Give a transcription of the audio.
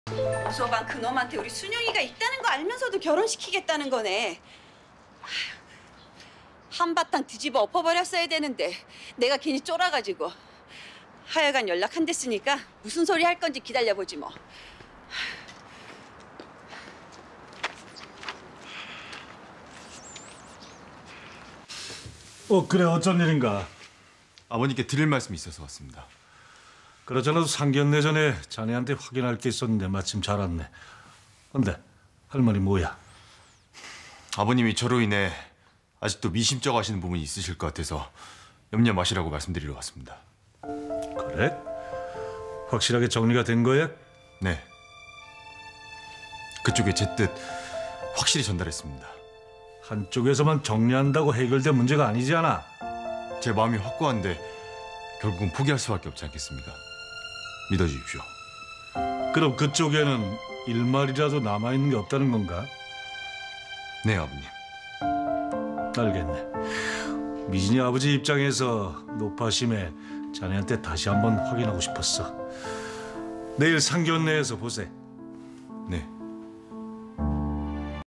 무서방 그놈한테 우리 순영이가 있다는 거 알면서도 결혼시키겠다는 거네. 한바탕 뒤집어 엎어버렸어야 되는데 내가 괜히 쫄아가지고. 하여간 연락 안 됐으니까 무슨 소리 할 건지 기다려보지 뭐. 그래, 어쩐 일인가? 아버님께 드릴 말씀이 있어서 왔습니다. 그러잖아도 상견례 전에 자네한테 확인할 게 있었는데 마침 잘 왔네. 근데 할머니 뭐야? 아버님이 저로 인해 아직도 미심쩍어 하시는 부분이 있으실 것 같아서 염려 마시라고 말씀드리러 왔습니다. 그래? 확실하게 정리가 된 거야? 네. 그쪽에 제 뜻 확실히 전달했습니다. 한쪽에서만 정리한다고 해결된 문제가 아니지 않아? 제 마음이 확고한데 결국은 포기할 수밖에 없지 않겠습니까? 믿어주십시오. 그럼 그쪽에는 일말이라도 남아있는 게 없다는 건가? 네, 아버님. 알겠네. 미진이 아버지 입장에서 노파심에 자네한테 다시 한번 확인하고 싶었어. 내일 상견례에서 보세. 네.